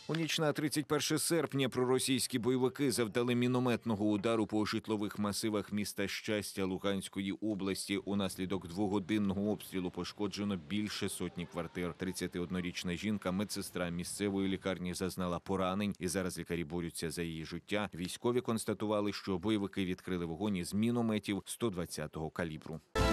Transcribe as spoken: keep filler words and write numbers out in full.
У ніч на тридцять перше серпня проросійські бойовики завдали мінометного удару по житлових масивах міста Щастя Луганської області. Унаслідок двогодинного обстрілу пошкоджено більше сотні квартир. тридцятиоднорічна жінка, медсестра місцевої лікарні, зазнала поранень, і зараз лікарі борються за її життя. Військові констатували, що бойовики відкрили вогонь із мінометів сто двадцятого калібру.